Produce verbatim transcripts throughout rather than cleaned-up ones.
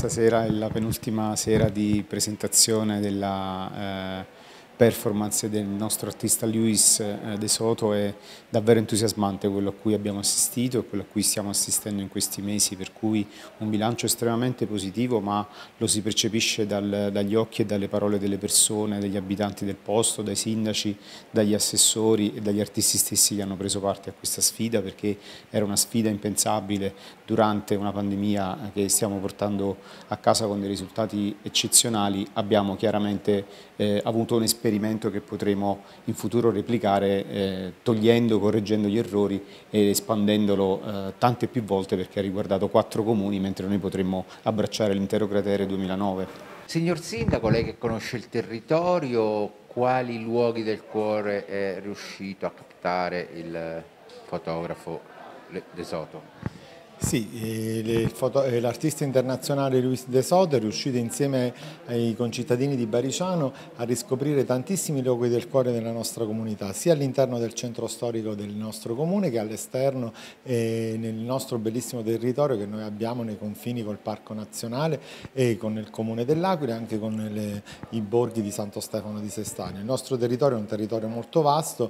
Stasera è la penultima sera di presentazione della eh, performance del nostro artista Luis eh, De Soto. È davvero entusiasmante quello a cui abbiamo assistito e quello a cui stiamo assistendo in questi mesi, per cui un bilancio estremamente positivo, ma lo si percepisce dal, dagli occhi e dalle parole delle persone, degli abitanti del posto, dai sindaci, dagli assessori e dagli artisti stessi che hanno preso parte a questa sfida, perché era una sfida impensabile durante una pandemia che stiamo portando a casa con dei risultati eccezionali. Abbiamo chiaramente eh, avuto un esperimento che potremo in futuro replicare eh, togliendo, correggendo gli errori e espandendolo eh, tante più volte, perché ha riguardato quattro comuni, mentre noi potremmo abbracciare l'intero cratere duemilanove. Signor Sindaco, lei che conosce il territorio, quali luoghi del cuore è riuscito a captare il fotografo De Soto? Sì, l'artista internazionale Luis De Soto è riuscito insieme ai concittadini di Bariciano a riscoprire tantissimi luoghi del cuore della nostra comunità, sia all'interno del centro storico del nostro comune che all'esterno e nel nostro bellissimo territorio che noi abbiamo nei confini col Parco Nazionale e con il comune dell'Aquila e anche con le, i borghi di Santo Stefano di Sestagno. Il nostro territorio è un territorio molto vasto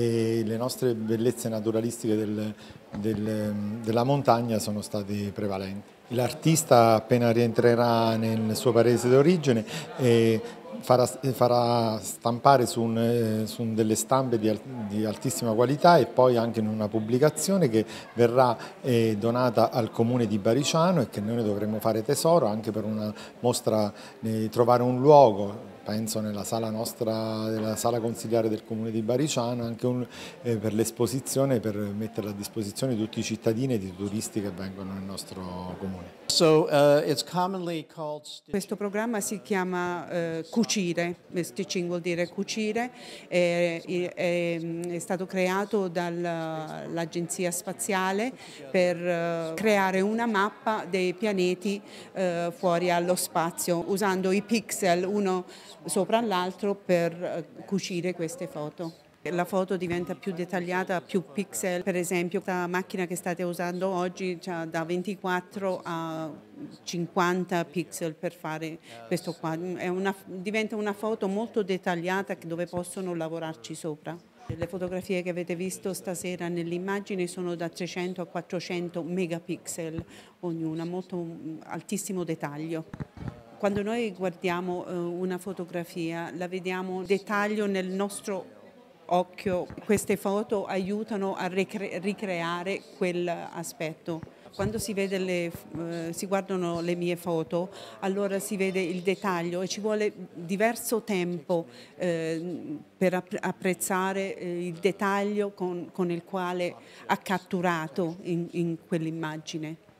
e le nostre bellezze naturalistiche del, del, della montagna sono stati prevalenti. L'artista appena rientrerà nel suo paese d'origine eh, farà, farà stampare su, un, eh, su delle stampe di, di altissima qualità e poi anche in una pubblicazione che verrà eh, donata al comune di Bariciano e che noi dovremo fare tesoro anche per una mostra, eh, trovare un luogo. Penso nella sala nostra, nella sala consigliare del comune di Bariciano, anche un, eh, per l'esposizione, per metterla a disposizione di tutti i cittadini e di turisti che vengono nel nostro comune. So, uh, it's commonly called... Questo programma si chiama uh, Cucire, stitching vuol dire cucire, è, è, è stato creato dall'Agenzia Spaziale per uh, creare una mappa dei pianeti uh, fuori allo spazio, usando i pixel uno sopra l'altro per uh, cucire queste foto. La foto diventa più dettagliata, più pixel. Per esempio questa macchina che state usando oggi ha da ventiquattro a cinquanta pixel per fare questo qua. È una, diventa una foto molto dettagliata dove possono lavorarci sopra. Le fotografie che avete visto stasera nell'immagine sono da trecento a quattrocento megapixel ognuna, molto altissimo dettaglio. Quando noi guardiamo una fotografia la vediamo dettaglio nel nostro occhio. Queste foto aiutano a ricre- ricreare quell'aspetto. Quando si, vede le, eh, si guardano le mie foto, allora si vede il dettaglio e ci vuole diverso tempo eh, per app- apprezzare eh, il dettaglio con, con il quale ha catturato in, in quell'immagine.